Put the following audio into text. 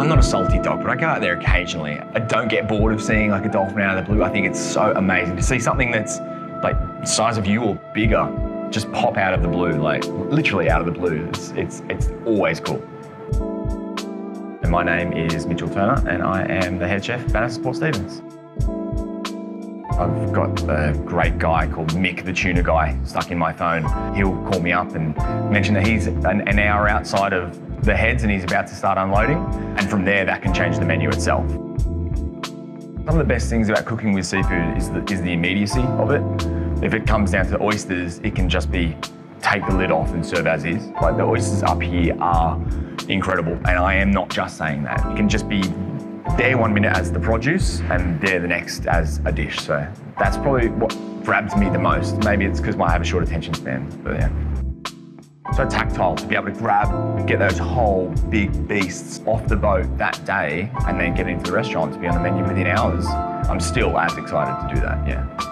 I'm not a salty dog, but I go out there occasionally. I don't get bored of seeing like a dolphin out of the blue. I think it's so amazing to see something that's like the size of you or bigger just pop out of the blue, like literally out of the blue. It's always cool. And my name is Mitch Turner, and I am the head chef of Bannisters Port Stephens. I've got a great guy called Mick, the tuna guy, stuck in my phone. He'll call me up and mention that he's an hour outside of the heads and he's about to start unloading. And from there, that can change the menu itself. Some of the best things about cooking with seafood is the immediacy of it. If it comes down to oysters, it can just be take the lid off and serve as is. Like the oysters up here are incredible. And I am not just saying that. It can just be there 1 minute as the produce and there the next as a dish. So that's probably what grabs me the most. Maybe it's because I have a short attention span, but yeah. So tactile, to be able to grab, get those whole big beasts off the boat that day and then get into the restaurant to be on the menu within hours. I'm still as excited to do that, yeah.